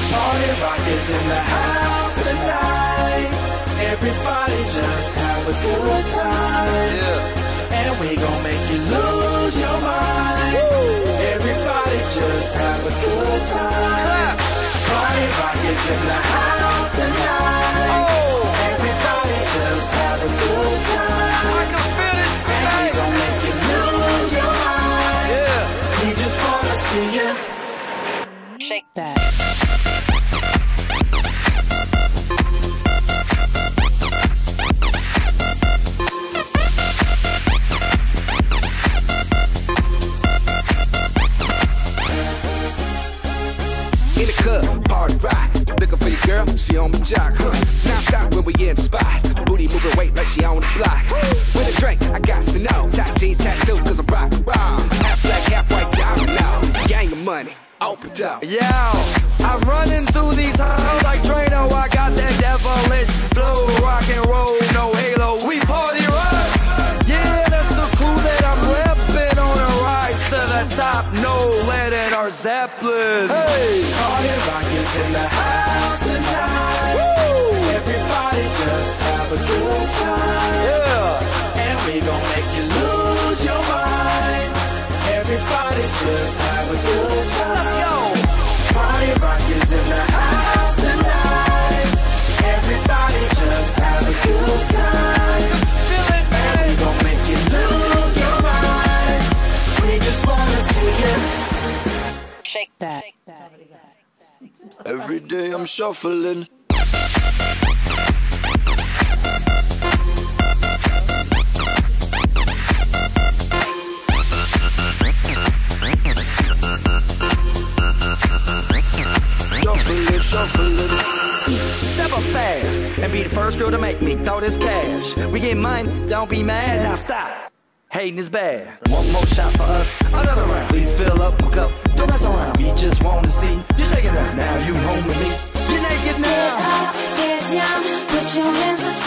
Party rock is in the house tonight. Everybody just have a good time. Yeah. And we gon' make you lose your mind. Woo. Everybody just have a good time. Party rock is in the house tonight. Oh. Everybody just have a good time. I can feel this. And we gon' make you lose your mind. Yeah. We just wanna see you shake that. In the club, party rock. Looking for your girl, she on my jock, huh? Now stop when we in the spot. Booty moving weight like she on the block. With a drink, I got to know. Top jeans tattoo, cause I'm rock and roll. Half black, half white diamond now. Gang of money, open up. Yo, I'm running through these halls like Drano. I got that devilish flow. Rock and roll, no halo. We party rock. Yeah, that's the crew that I'm repping on a rise to the top. No lead in our Zeppelin. Hey, party rock is in the house tonight. Woo! Everybody just have a good time. Yeah, and we gon' make you lose your mind. Everybody just have a good time. Let's go. Party rock is in the house tonight. Everybody just have a good time. Feel it, man. And we gon' make you lose your mind. We just wanna see you shake that. Every day I'm shuffling. Step up fast and be the first girl to make me throw this cash. We get mine, don't be mad, now stop. Hating is bad. One more shot for us, another round. Please fill up my cup, don't mess around. We just want to see you shaking up. Now you home with me. You're naked now. Get up, get down, put your hands up.